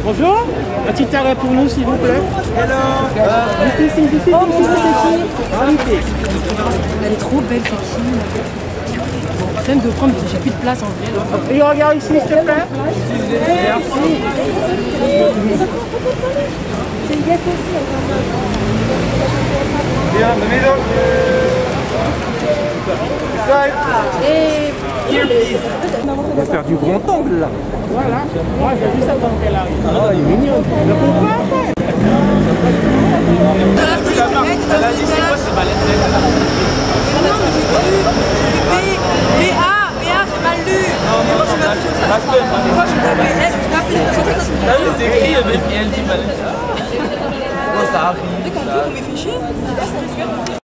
Bonjour, un petit arrêt pour nous s'il vous plaît. Hello. Ici, Bonjour, c'est qui? Invité. Elle est trop belle, c'est qui? Même de prendre, j'ai plus de place en vrai. Et regarde ici s'il te plaît. Merci. C'est une gaffe aussi. Bien, the middle. Et On va faire du grand angle là. Voilà, moi j'ai vu ça tant qu'elle arrive. Ah, il est mignon. Mais pourquoi après? Elle a dit c'est quoi ce balai? BA, j'ai mal lu. Non, c'est écrit, mais elle dit balai. Oh, ça arrive. Mais fait chier.